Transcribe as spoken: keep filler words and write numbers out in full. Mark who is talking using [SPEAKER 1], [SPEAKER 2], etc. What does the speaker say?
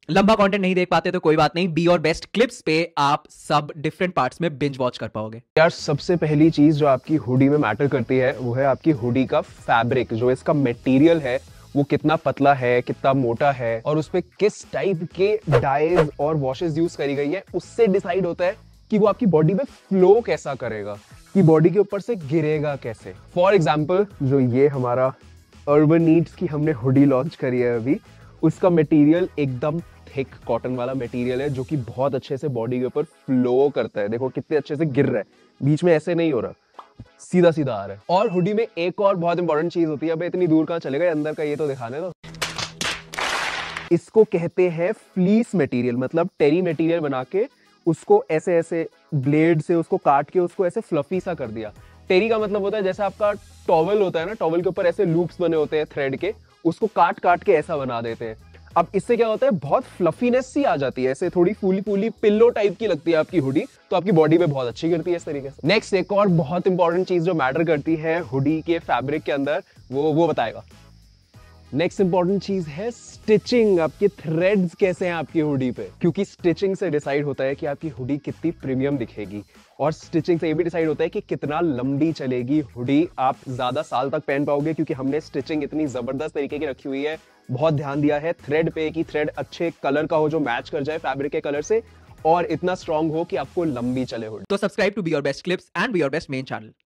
[SPEAKER 1] लंबा कंटेंट नहीं देख पाते तो कोई बात नहीं, बी और बेस्ट क्लिप्स पे आप सब डिफरेंट पार्ट्स में बिंज वॉच कर पाओगे।
[SPEAKER 2] यार सबसे पहली चीज जो आपकी हुडी में मैटर करती है वो है आपकी हुडी का फैब्रिक, जो इसका मटेरियल है वो कितना पतला है, कितना मोटा है, और उस पे किस टाइप के डाइज और वॉशेस यूज करी गई है, उससे डिसाइड होता है कि वो आपकी बॉडी में फ्लो कैसा करेगा, कि बॉडी के ऊपर से गिरेगा कैसे। फॉर एग्जाम्पल जो ये हमारा अर्बन नीड्स की हमने हुडी लॉन्च करी है अभी, उसका मटेरियल एकदम थिक कॉटन वाला मटेरियल है जो कि बहुत अच्छे से बॉडी के ऊपर फ्लो करता है। देखो कितने अच्छे से गिर रहा है, बीच में ऐसे नहीं हो रहा, सीधा सीधा आ रहा है। और हुडी में एक और बहुत इंपॉर्टेंट चीज होती है, अब इतनी दूर कहां चलेगा, अंदर का ये तो दिखाने दो। इसको कहते हैं फ्लीस मटेरियल, मतलब टेरी मटेरियल बना के उसको ऐसे ऐसे ब्लेड से उसको काट के उसको ऐसे फ्लफी सा कर दिया। टेरी का मतलब होता है जैसे आपका टॉवल होता है ना, टॉवल के ऊपर ऐसे लूप्स बने होते हैं थ्रेड के, उसको काट काट के ऐसा बना देते हैं। अब इससे क्या होता है, बहुत फ्लफीनेस सी आ जाती है, ऐसे थोड़ी फूली फूली पिल्लो टाइप की लगती है आपकी हुडी, तो आपकी बॉडी पे बहुत अच्छी गिरती है इस तरीके से। नेक्स्ट एक और बहुत इंपॉर्टेंट चीज जो मैटर करती है हुडी के फैब्रिक के अंदर, वो वो बताएगा। नेक्स्ट इंपॉर्टेंट चीज है स्टिचिंग, आपके थ्रेड्स कैसे हैं आपकी हुडी पे, क्योंकि स्टिचिंग से डिसाइड होता है कि आपकी हुडी कितनी प्रीमियम दिखेगी, और स्टिचिंग से ये भी डिसाइड होता है कि कितना लंबी चलेगी हुडी, आप ज्यादा साल तक पहन पाओगे, क्योंकि हमने स्टिचिंग इतनी जबरदस्त तरीके की रखी हुई है। बहुत ध्यान दिया है थ्रेड पे कि थ्रेड अच्छे कलर का हो जो मैच कर जाए फैब्रिक के कलर से, और इतना स्ट्रांग हो कि आपको लंबी चले हुडी।
[SPEAKER 1] तो subscribe to be your best clips and be your best main channel.